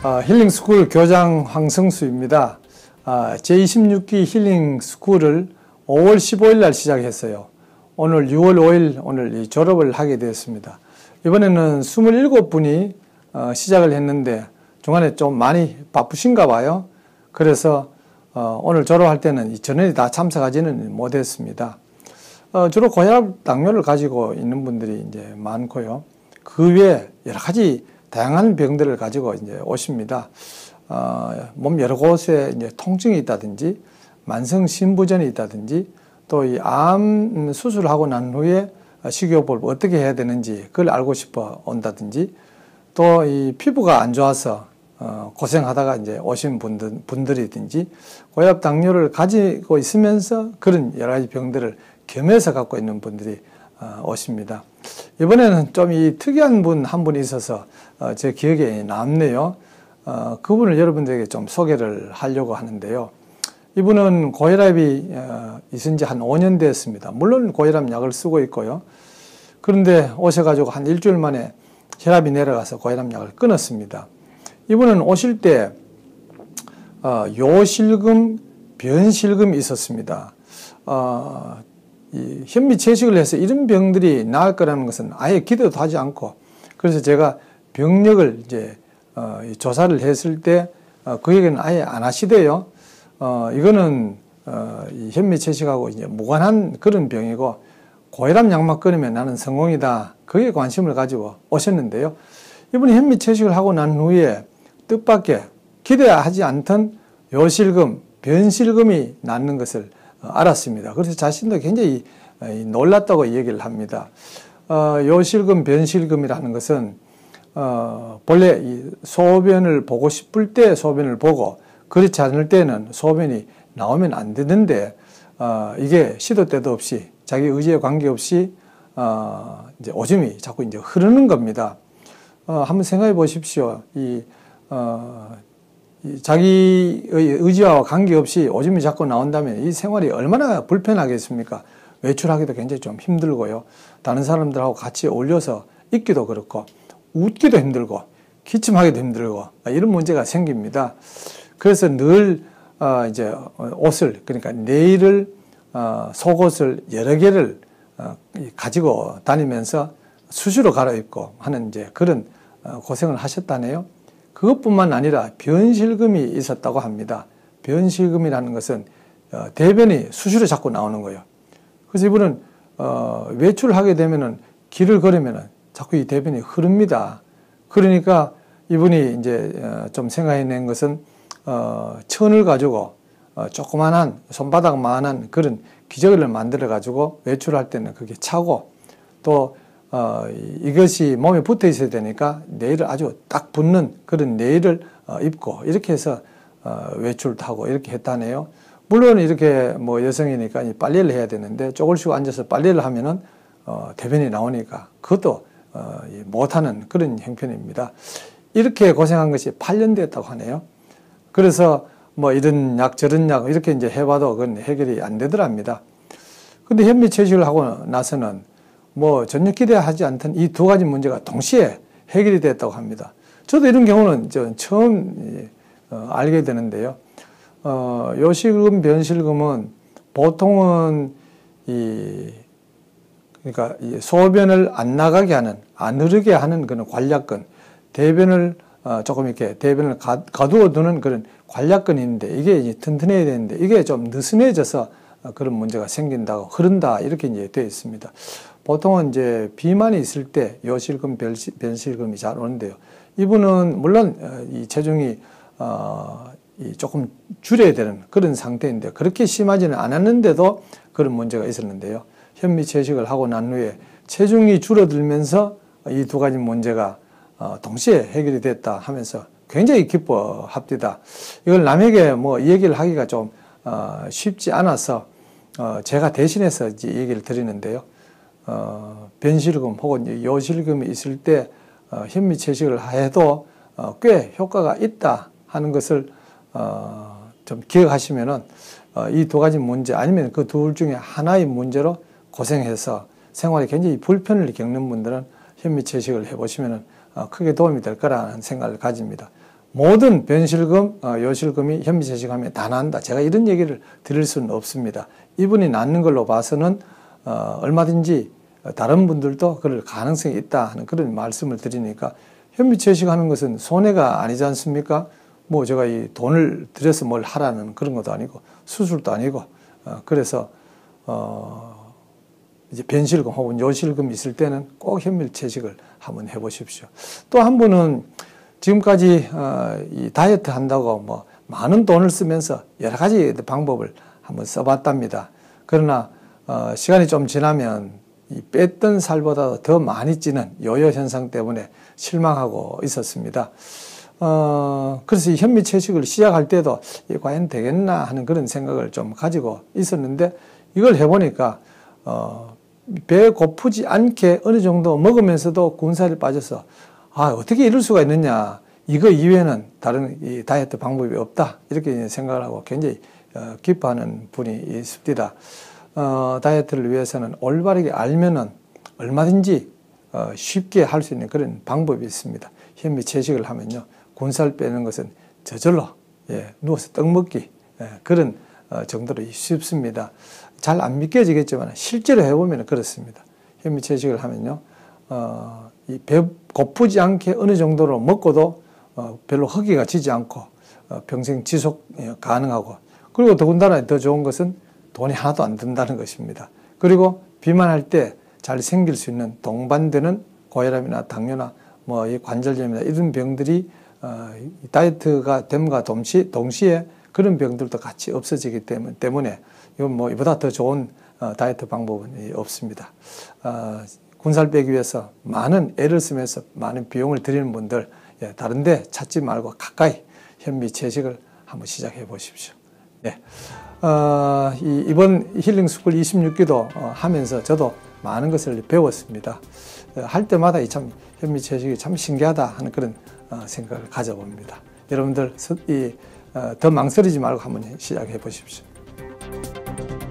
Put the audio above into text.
힐링스쿨 교장 황성수입니다. 제26기 힐링스쿨을 5월 15일 날 시작했어요. 오늘 6월 5일 오늘 졸업을 하게 되었습니다. 이번에는 27분이 시작을 했는데 중간에 좀 많이 바쁘신가 봐요. 그래서 오늘 졸업할 때는 전원이 다 참석하지는 못했습니다. 주로 고혈압, 당뇨를 가지고 있는 분들이 이제 많고요. 그 외에 여러 가지 다양한 병들을 가지고 이제 오십니다. 몸 여러 곳에 이제 통증이 있다든지, 만성 신부전이 있다든지, 또 이 암 수술을 하고 난 후에 식이요법을 어떻게 해야 되는지 그걸 알고 싶어 온다든지, 또 이 피부가 안 좋아서 고생하다가 이제 오신 분들이든지, 고혈압, 당뇨를 가지고 있으면서 그런 여러 가지 병들을 겸해서 갖고 있는 분들이 오십니다. 이번에는 좀 이 특이한 분 한 분이 있어서 제 기억에 남네요. 그분을 여러분들에게 좀 소개를 하려고 하는데요. 이분은 고혈압이 있은 지 한 5년 됐습니다. 물론 고혈압 약을 쓰고 있고요. 그런데 오셔가지고 한 일주일 만에 혈압이 내려가서 고혈압 약을 끊었습니다. 이분은 오실 때 요실금, 변실금이 있었습니다. 이 현미채식을 해서 이런 병들이 나을 거라는 것은 아예 기대도 하지 않고, 그래서 제가 병력을 이제 조사를 했을 때 그에게는 아예 안 하시대요. 이거는 이 현미채식하고 이제 무관한 그런 병이고 고혈압 약만 끊으면 나는 성공이다. 그게 관심을 가지고 오셨는데요. 이분이 현미채식을 하고 난 후에 뜻밖의 기대하지 않던 요실금, 변실금이 낫는 것을 알았습니다. 그래서 자신도 굉장히 놀랐다고 얘기를 합니다. 요실금, 변실금이라는 것은 본래 이 소변을 보고 싶을 때 소변을 보고 그렇지 않을 때는 소변이 나오면 안 되는데 이게 시도 때도 없이 자기 의지에 관계없이 이제 오줌이 자꾸 이제 흐르는 겁니다. 한번 생각해 보십시오. 자기의 의지와 관계없이 오줌이 자꾸 나온다면 이 생활이 얼마나 불편하겠습니까? 외출하기도 굉장히 좀 힘들고요. 다른 사람들하고 같이 어울려서 있기도 그렇고, 웃기도 힘들고, 기침하기도 힘들고, 이런 문제가 생깁니다. 그래서 늘, 이제 옷을, 그러니까 내일을, 속옷을 여러 개를 가지고 다니면서 수시로 갈아입고 하는 이제 그런 고생을 하셨다네요. 그것뿐만 아니라 변실금이 있었다고 합니다. 변실금이라는 것은 대변이 수시로 자꾸 나오는 거예요. 그래서 이분은 외출을 하게 되면은 길을 걸으면은 자꾸 이 대변이 흐릅니다. 그러니까 이분이 이제 좀 생각해낸 것은 천을 가지고 조그만한 손바닥만한 그런 기저귀를 만들어 가지고 외출할 때는 그게 차고, 또 이것이 몸에 붙어 있어야 되니까 네일을 아주 딱 붙는 그런 네일을 입고 이렇게 해서 외출도 하고 이렇게 했다네요. 물론 이렇게 뭐 여성이니까 빨래를 해야 되는데 쪼글 쉬고 앉아서 빨래를 하면은 대변이 나오니까 그것도 못하는 그런 형편입니다. 이렇게 고생한 것이 8년 됐다고 하네요. 그래서 뭐 이런 약 저런 약 이렇게 이제 해봐도 그건 해결이 안 되더랍니다. 근데 현미채식을 하고 나서는 뭐 전혀 기대하지 않던 이 두 가지 문제가 동시에 해결이 됐다고 합니다. 저도 이런 경우는 처음 알게 되는데요. 요실금, 변실금은 보통은 그러니까 이 소변을 안 나가게 하는, 안 흐르게 하는 그런 관략근, 대변을 조금 이렇게 대변을 가두어 두는 그런 관략근이 있는데 이게 이제 튼튼해야 되는데 이게 좀 느슨해져서 그런 문제가 생긴다고, 흐른다 이렇게 이제 되어 있습니다. 보통은 이제 비만이 있을 때 요실금, 변실금이 잘 오는데요. 이분은 물론 이 체중이 조금 줄여야 되는 그런 상태인데 그렇게 심하지는 않았는데도 그런 문제가 있었는데요. 현미채식을 하고 난 후에 체중이 줄어들면서 이 두 가지 문제가 동시에 해결이 됐다 하면서 굉장히 기뻐합니다. 이걸 남에게 뭐 얘기를 하기가 좀 쉽지 않아서 제가 대신해서 이제 얘기를 드리는데요. 변실금 혹은 요실금이 있을 때 현미채식을 해도 꽤 효과가 있다 하는 것을 좀 기억하시면은 이 두 가지 문제 아니면 그 둘 중에 하나의 문제로 고생해서 생활에 굉장히 불편을 겪는 분들은 현미채식을 해보시면은 크게 도움이 될 거라는 생각을 가집니다. 모든 변실금, 요실금이 현미채식하면 다 난다. 제가 이런 얘기를 드릴 수는 없습니다. 이분이 낫는 걸로 봐서는 얼마든지 다른 분들도 그럴 가능성이 있다 하는 그런 말씀을 드리니까 현미채식하는 것은 손해가 아니지 않습니까? 뭐 제가 이 돈을 들여서 뭘 하라는 그런 것도 아니고 수술도 아니고 그래서 이제 변실금 혹은 요실금이 있을 때는 꼭 현미채식을 한번 해보십시오. 또 한 분은 지금까지 이 다이어트 한다고 뭐 많은 돈을 쓰면서 여러 가지 방법을 한번 써봤답니다. 그러나 시간이 좀 지나면 이 뺐던 살보다 더 많이 찌는 요요 현상 때문에 실망하고 있었습니다. 그래서 이 현미채식을 시작할 때도 이게 과연 되겠나 하는 그런 생각을 좀 가지고 있었는데 이걸 해보니까 배 고프지 않게 어느 정도 먹으면서도 군살이 빠져서 어떻게 이럴 수가 있느냐, 이거 이외에는 다른 이 다이어트 방법이 없다, 이렇게 생각을 하고 굉장히 기뻐하는 분이 있습니다. 다이어트를 위해서는 올바르게 알면은 얼마든지 쉽게 할 수 있는 그런 방법이 있습니다. 현미채식을 하면요, 군살 빼는 것은 저절로 누워서 떡 먹기 그런 정도로 쉽습니다. 잘 안 믿겨지겠지만 실제로 해보면 그렇습니다. 현미채식을 하면요, 이 배 고프지 않게 어느 정도로 먹고도 별로 허기가 지지 않고 평생 지속 가능하고, 그리고 더군다나 더 좋은 것은 돈이 하나도 안 든다는 것입니다. 그리고 비만할 때 잘 생길 수 있는 동반되는 고혈압이나 당뇨나 뭐 이 관절염이나 이런 병들이 다이어트가 됨과 동시에 그런 병들도 같이 없어지기 때문에 이건 뭐 이보다 더 좋은 다이어트 방법은 없습니다. 군살 빼기 위해서 많은 애를 쓰면서 많은 비용을 들이는 분들, 다른 데 찾지 말고 가까이 현미채식을 한번 시작해 보십시오. 이번 힐링스쿨 26기도 하면서 저도 많은 것을 배웠습니다. 할 때마다 참 현미채식이 참 신기하다 하는 그런 생각을 가져봅니다. 여러분들 더 망설이지 말고 한번 시작해 보십시오.